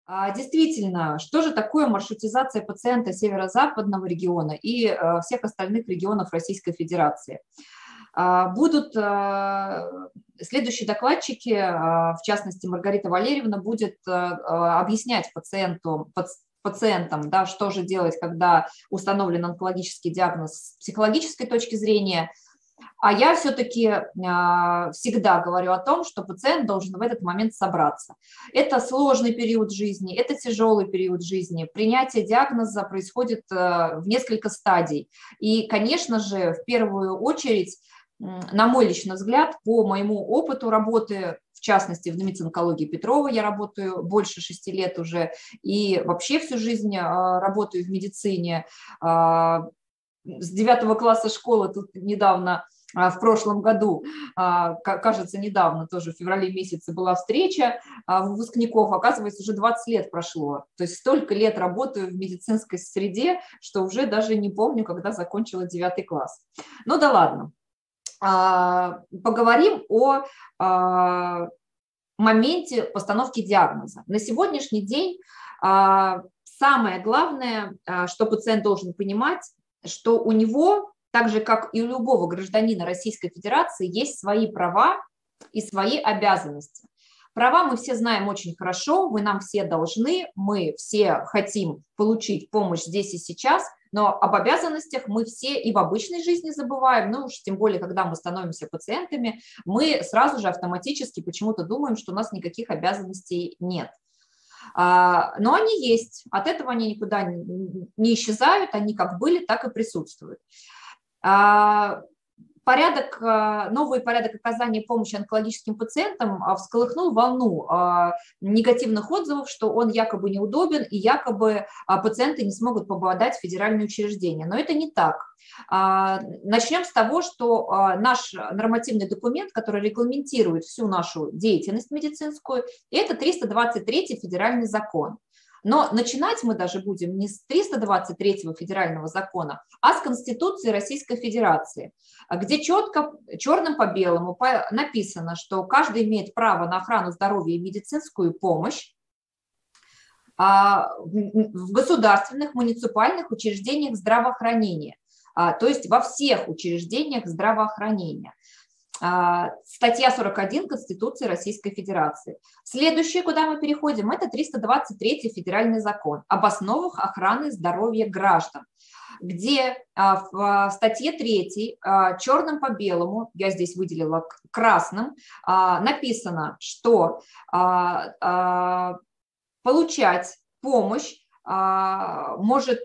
Действительно, что же такое маршрутизация пациента северо-западного региона и всех остальных регионов Российской Федерации? Будут следующие докладчики, в частности, Маргарита Валерьевна, будет объяснять пациентам, да, что же делать, когда установлен онкологический диагноз с психологической точки зрения. А я все-таки всегда говорю о том, что пациент должен в этот момент собраться. Это сложный период жизни, это тяжелый период жизни. Принятие диагноза происходит в несколько стадий. И, конечно же, в первую очередь, на мой личный взгляд, по моему опыту работы, в частности, в номице онкологии Петрова, я работаю больше 6 лет уже, и вообще всю жизнь работаю в медицине. С 9 класса школы тут недавно, в прошлом году, кажется, недавно, тоже в феврале месяце была встреча выпускников, оказывается, уже 20 лет прошло. То есть столько лет работаю в медицинской среде, что уже даже не помню, когда закончила 9 класс. Ну да ладно. Поговорим о моменте постановки диагноза. На сегодняшний день самое главное, что пациент должен понимать, что у него, так же как и у любого гражданина Российской Федерации, есть свои права и свои обязанности. Права мы все знаем очень хорошо, вы нам все должны, мы все хотим получить помощь здесь и сейчас, но об обязанностях мы все и в обычной жизни забываем, ну уж тем более, когда мы становимся пациентами, мы сразу же автоматически почему-то думаем, что у нас никаких обязанностей нет. Но они есть, от этого они никуда не исчезают, они как были, так и присутствуют. Новый порядок оказания помощи онкологическим пациентам всколыхнул волну негативных отзывов, что он якобы неудобен и якобы пациенты не смогут попадать в федеральные учреждения. Но это не так. Начнем с того, что наш нормативный документ, который регламентирует всю нашу деятельность медицинскую, это 323-й федеральный закон. Но начинать мы даже будем не с 323-го федерального закона, а с Конституции Российской Федерации, где четко, черным по белому написано, что каждый имеет право на охрану здоровья и медицинскую помощь в государственных, муниципальных учреждениях здравоохранения, то есть во всех учреждениях здравоохранения. Статья 41 Конституции Российской Федерации. Следующее, куда мы переходим, это 323-й федеральный закон об основах охраны здоровья граждан, где в статье 3 черным по белому, я здесь выделила красным, написано, что получать помощь может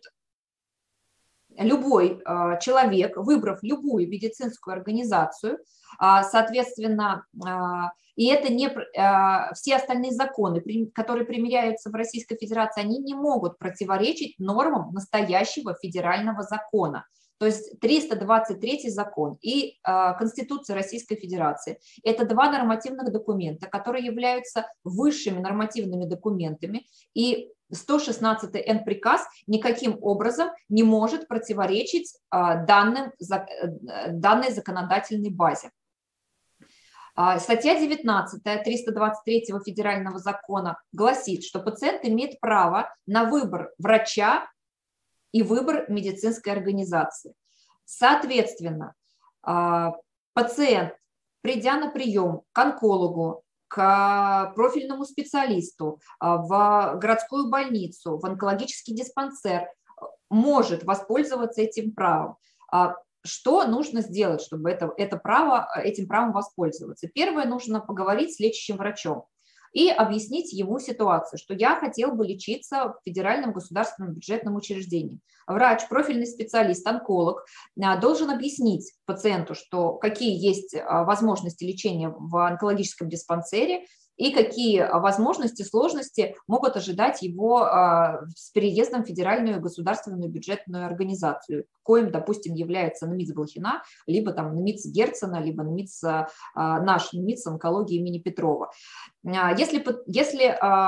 любой человек, выбрав любую медицинскую организацию, соответственно, и это не все остальные законы, которые применяются в Российской Федерации, они не могут противоречить нормам настоящего федерального закона. То есть 323 закон и Конституция Российской Федерации – это два нормативных документа, которые являются высшими нормативными документами, и 116-й Н-приказ никаким образом не может противоречить данной законодательной базе. Статья 19 323 федерального закона гласит, что пациент имеет право на выбор врача и выбор медицинской организации. Соответственно, пациент, придя на прием к онкологу, к профильному специалисту, в городскую больницу, в онкологический диспансер, может воспользоваться этим правом. Что нужно сделать, чтобы этим правом воспользоваться? Первое, нужно поговорить с лечащим врачом и объяснить ему ситуацию, что я хотел бы лечиться в федеральном государственном бюджетном учреждении. Врач, профильный специалист, онколог должен объяснить пациенту, что какие есть возможности лечения в онкологическом диспансере и какие возможности, сложности могут ожидать его с переездом в федеральную государственную бюджетную организацию, коим, допустим, является НМИЦ Блохина, либо там НМИЦ Герцена, либо наш НМИЦ онкологии имени Петрова. Если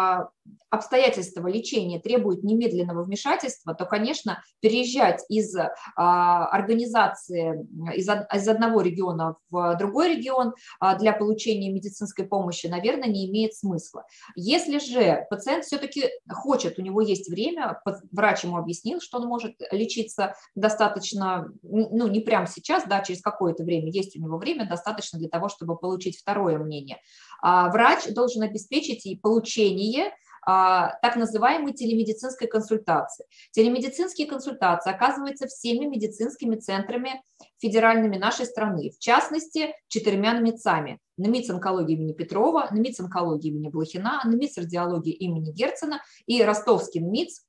обстоятельства лечения требуют немедленного вмешательства, то, конечно, переезжать из организации, из одного региона в другой регион для получения медицинской помощи, наверное, не имеет смысла. Если же пациент все-таки хочет, у него есть время, врач ему объяснил, что он может лечиться достаточно, ну, не прямо сейчас, да, через какое-то время, есть у него время достаточно для того, чтобы получить второе мнение. Врач должен обеспечить и получение так называемой телемедицинской консультации. Телемедицинские консультации оказываются всеми медицинскими центрами федеральными нашей страны, в частности, 4 НМИЦами. НМИЦ онкологии имени Петрова, НМИЦ онкологии имени Блохина, НМИЦ радиологии имени Герцена и ростовский НМИЦ.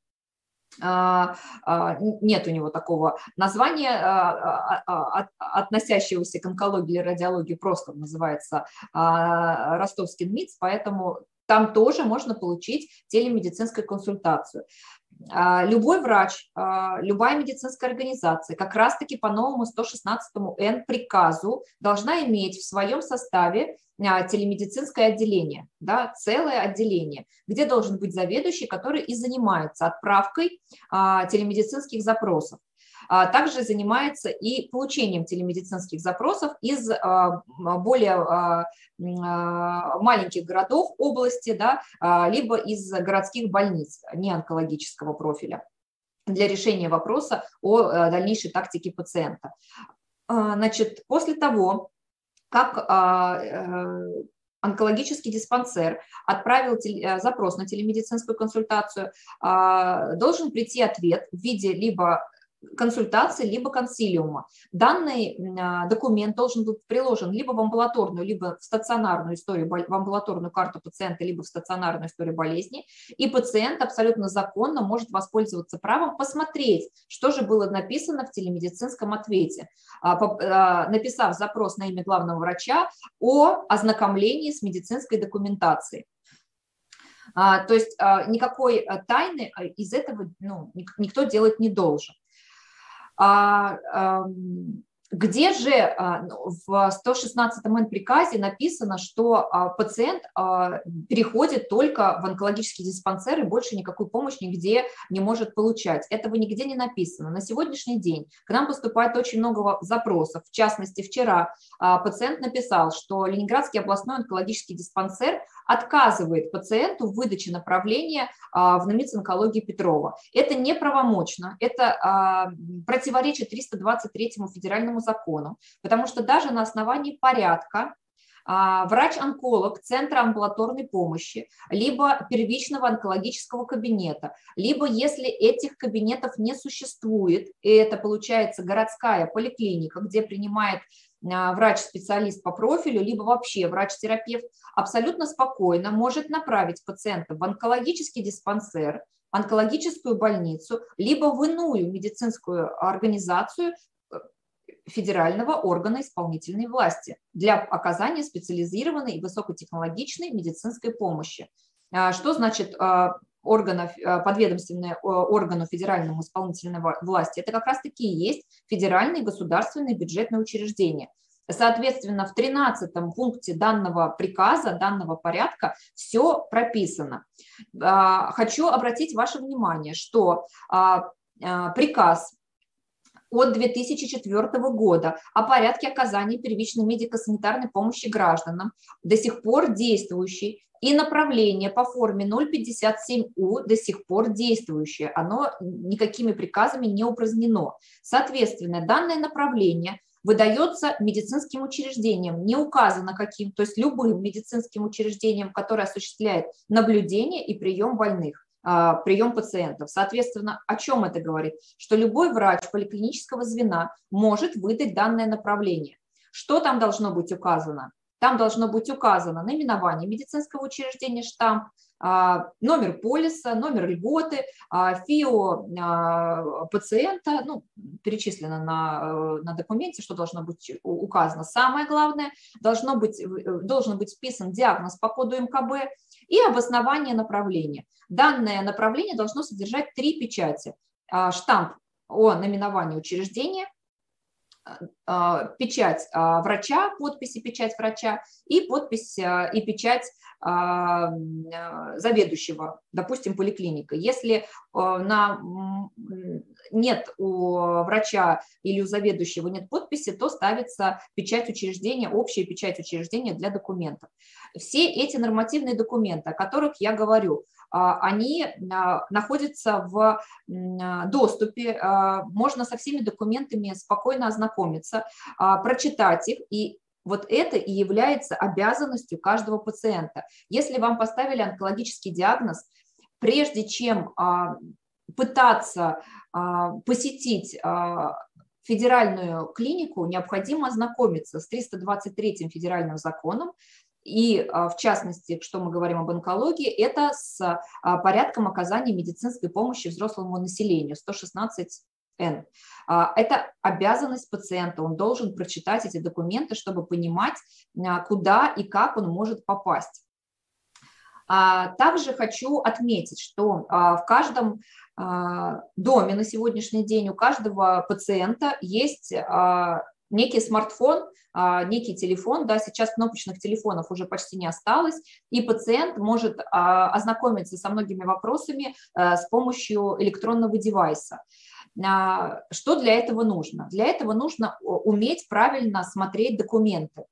Нет у него такого названия, относящегося к онкологии или радиологии, просто называется ростовский НМИЦ, поэтому там тоже можно получить телемедицинскую консультацию. Любой врач, любая медицинская организация как раз-таки по новому 116-Н приказу должна иметь в своем составе телемедицинское отделение, да, целое отделение, где должен быть заведующий, который и занимается отправкой телемедицинских запросов. Также занимается и получением телемедицинских запросов из более маленьких городов области, да, либо из городских больниц неонкологического профиля для решения вопроса о дальнейшей тактике пациента. Значит, после того, как онкологический диспансер отправил запрос на телемедицинскую консультацию, должен прийти ответ в виде либо консультации, либо консилиума. Данный документ должен быть приложен либо в амбулаторную, либо в стационарную историю, в амбулаторную карту пациента, либо в стационарную историю болезни, и пациент абсолютно законно может воспользоваться правом посмотреть, что же было написано в телемедицинском ответе, написав запрос на имя главного врача о ознакомлении с медицинской документацией. То есть никакой тайны из этого, ну, никто делать не должен. Где же в 116 НМИЦ приказе написано, что пациент переходит только в онкологический диспансер и больше никакую помощь нигде не может получать? Этого нигде не написано. На сегодняшний день к нам поступает очень много запросов. В частности, вчера пациент написал, что Ленинградский областной онкологический диспансер отказывает пациенту в выдаче направления в НМИЦ онкологии Петрова. Это неправомочно, это противоречит 323 федеральному закону, потому что даже на основании порядка врач-онколог Центра амбулаторной помощи, либо первичного онкологического кабинета, либо если этих кабинетов не существует, и это получается городская поликлиника, где принимает врач-специалист по профилю, либо вообще врач-терапевт, абсолютно спокойно может направить пациента в онкологический диспансер, онкологическую больницу, либо в иную медицинскую организацию федерального органа исполнительной власти для оказания специализированной и высокотехнологичной медицинской помощи. Что значит подведомственные органу федеральному исполнительной власти? Это как раз-таки и есть федеральные государственные бюджетные учреждения. Соответственно, в 13-м пункте данного приказа, данного порядка все прописано. Хочу обратить ваше внимание, что приказ от 2004 года о порядке оказания первичной медико-санитарной помощи гражданам до сих пор действующий, и направление по форме 057У до сих пор действующее, оно никакими приказами не упразднено. Соответственно, данное направление выдается медицинским учреждениям, не указано каким, то есть любым медицинским учреждением, которое осуществляет наблюдение и прием больных, прием пациентов. Соответственно, о чем это говорит? Что любой врач поликлинического звена может выдать данное направление. Что там должно быть указано? Там должно быть указано наименование медицинского учреждения, штамп, номер полиса, номер льготы, ФИО пациента, ну, перечислено на документе, что должно быть указано. Самое главное, должен быть вписан диагноз по коду МКБ и обоснование направления. Данное направление должно содержать 3 печати. Штамп о наименовании учреждения, печать врача, подпись и печать врача, и подпись и печать заведующего, допустим, поликлиника. Если нет у врача или у заведующего нет подписи, то ставится печать учреждения, общая печать учреждения для документов. Все эти нормативные документы, о которых я говорю, они находятся в доступе, можно со всеми документами спокойно ознакомиться, прочитать их, и вот это и является обязанностью каждого пациента. Если вам поставили онкологический диагноз, прежде чем пытаться посетить федеральную клинику, необходимо ознакомиться с 323-м федеральным законом, и в частности, что мы говорим об онкологии, это с порядком оказания медицинской помощи взрослому населению, 116Н. Это обязанность пациента, он должен прочитать эти документы, чтобы понимать, куда и как он может попасть. Также хочу отметить, что в каждом доме на сегодняшний день у каждого пациента есть некий смартфон, некий телефон, да, сейчас кнопочных телефонов уже почти не осталось, и пациент может ознакомиться со многими вопросами с помощью электронного девайса. Что для этого нужно? Для этого нужно уметь правильно смотреть документы.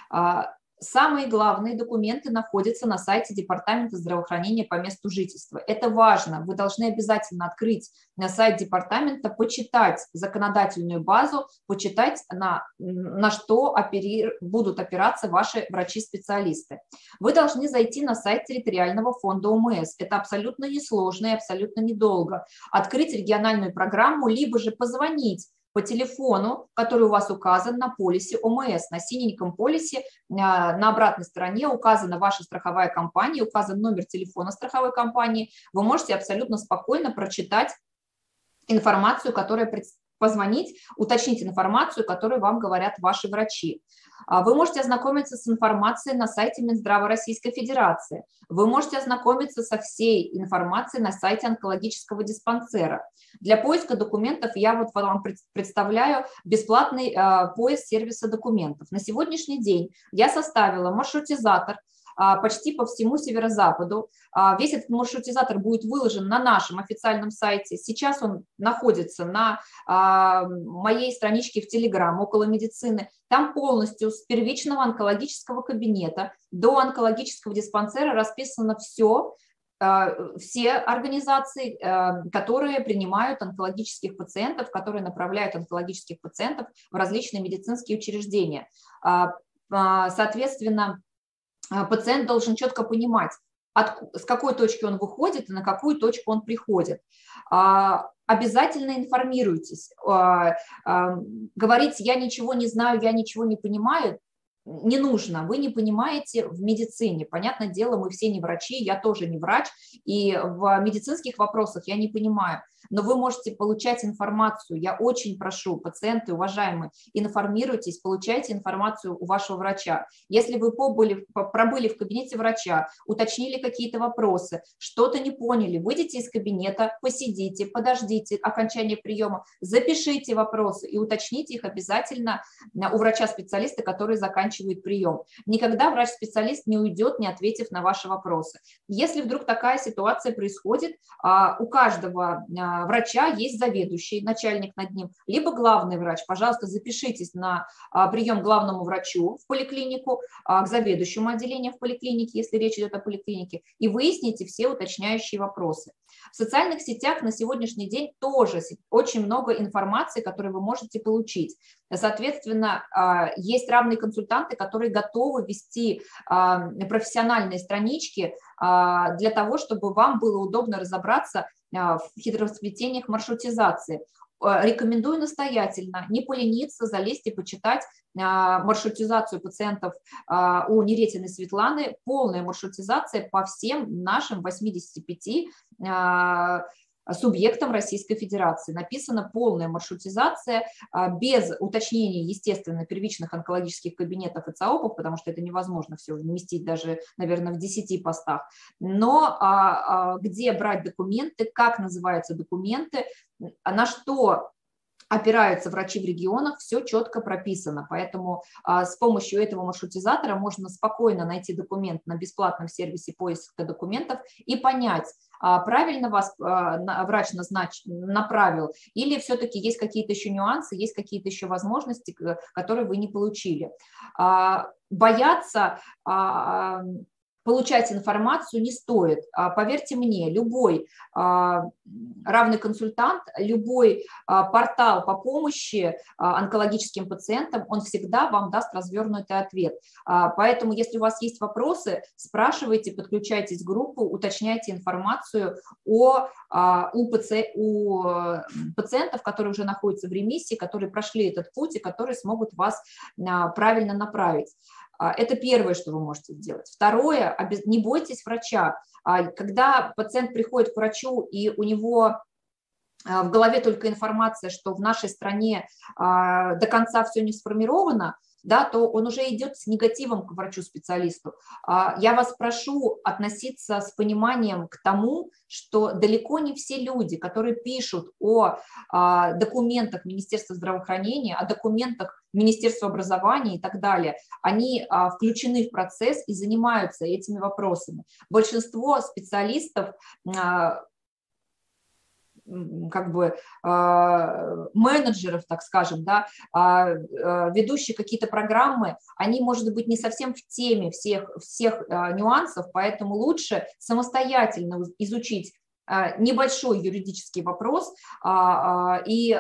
Самые главные документы находятся на сайте Департамента здравоохранения по месту жительства. Это важно. Вы должны обязательно открыть на сайт департамента, почитать законодательную базу, почитать, на что будут опираться ваши врачи-специалисты. Вы должны зайти на сайт территориального фонда ОМС. Это абсолютно несложно и абсолютно недолго. Открыть региональную программу, либо же позвонить по телефону, который у вас указан на полисе ОМС. На синеньком полисе на обратной стороне указана ваша страховая компания, указан номер телефона страховой компании. Вы можете абсолютно спокойно прочитать информацию, которая позвонить, уточнить информацию, которую вам говорят ваши врачи. Вы можете ознакомиться с информацией на сайте Минздрава Российской Федерации. Вы можете ознакомиться со всей информацией на сайте онкологического диспансера. Для поиска документов я вот вам представляю бесплатный поиск сервиса документов. На сегодняшний день я составила маршрутизатор почти по всему северо-западу. Весь этот маршрутизатор будет выложен на нашем официальном сайте. Сейчас он находится на моей страничке в Telegram «Около медицины». Там полностью с первичного онкологического кабинета до онкологического диспансера расписано все организации, которые принимают онкологических пациентов, которые направляют онкологических пациентов в различные медицинские учреждения. Соответственно, пациент должен четко понимать, с какой точки он выходит и на какую точку он приходит. Обязательно информируйтесь. Говорить «я ничего не знаю, я ничего не понимаю» не нужно, вы не понимаете в медицине. Понятное дело, мы все не врачи, я тоже не врач, и в медицинских вопросах я не понимаю. Но вы можете получать информацию. Я очень прошу, пациенты, уважаемые, информируйтесь, получайте информацию у вашего врача. Если вы пробыли в кабинете врача, уточнили какие-то вопросы, что-то не поняли, выйдите из кабинета, посидите, подождите окончания приема, запишите вопросы и уточните их обязательно у врача-специалиста, который заканчивает прием. Никогда врач-специалист не уйдет, не ответив на ваши вопросы. Если вдруг такая ситуация происходит, у каждого врача есть заведующий, начальник над ним, либо главный врач. Пожалуйста, запишитесь на прием к главному врачу в поликлинику, к заведующему отделению в поликлинике, если речь идет о поликлинике, и выясните все уточняющие вопросы. В социальных сетях на сегодняшний день тоже очень много информации, которую вы можете получить. Соответственно, есть равные консультанты, которые готовы вести профессиональные странички для того, чтобы вам было удобно разобраться в хитросплетениях маршрутизации. Рекомендую настоятельно не полениться, залезть и почитать маршрутизацию пациентов у Неретиной Светланы, полная маршрутизация по всем нашим 85 субъектам Российской Федерации. Написана полная маршрутизация без уточнений, естественно, первичных онкологических кабинетов и ЦАОПов, потому что это невозможно все вместить даже, наверное, в 10 постах. Но где брать документы, как называются документы, на что опираются врачи в регионах, все четко прописано. Поэтому с помощью этого маршрутизатора можно спокойно найти документ на бесплатном сервисе поиска документов и понять, правильно вас врач направил, или все-таки есть какие-то еще нюансы, есть какие-то еще возможности, которые вы не получили. Бояться получать информацию не стоит. Поверьте мне, любой равный консультант, любой портал по помощи онкологическим пациентам, он всегда вам даст развернутый ответ. Поэтому, если у вас есть вопросы, спрашивайте, подключайтесь в группу, уточняйте информацию у пациентов, которые уже находятся в ремиссии, которые прошли этот путь и которые смогут вас правильно направить. Это первое, что вы можете сделать. Второе, не бойтесь врача. Когда пациент приходит к врачу, и у него в голове только информация, что в нашей стране до конца все не сформировано, да, то он уже идет с негативом к врачу-специалисту. Я вас прошу относиться с пониманием к тому, что далеко не все люди, которые пишут о документах Министерства здравоохранения, о документах Министерства образования и так далее, они включены в процесс и занимаются этими вопросами. Большинство специалистов, менеджеров, так скажем, да, ведущие какие-то программы, они, может быть, не совсем в теме всех нюансов, поэтому лучше самостоятельно изучить небольшой юридический вопрос и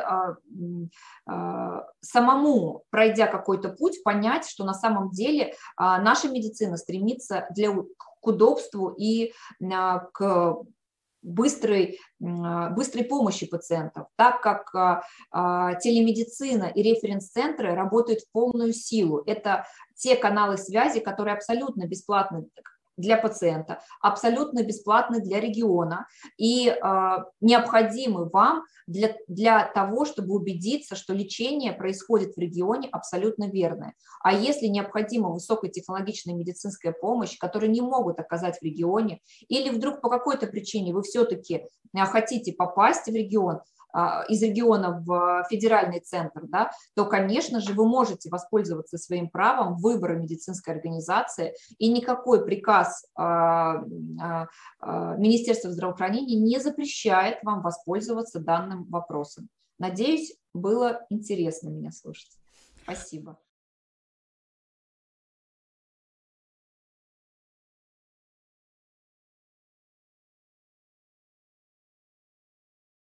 самому, пройдя какой-то путь, понять, что на самом деле наша медицина стремится к удобству и к быстрой помощи пациентов, так как телемедицина и референс-центры работают в полную силу. Это те каналы связи, которые абсолютно бесплатны для пациента, абсолютно бесплатны для региона и необходимы вам для того, чтобы убедиться, что лечение происходит в регионе абсолютно верное. А если необходима высокотехнологичная медицинская помощь, которую не могут оказать в регионе, или вдруг по какой-то причине вы все-таки хотите попасть в регион, из региона в федеральный центр, да, то, конечно же, вы можете воспользоваться своим правом выбора медицинской организации, и никакой приказ Министерства здравоохранения не запрещает вам воспользоваться данным вопросом. Надеюсь, было интересно меня слушать. Спасибо.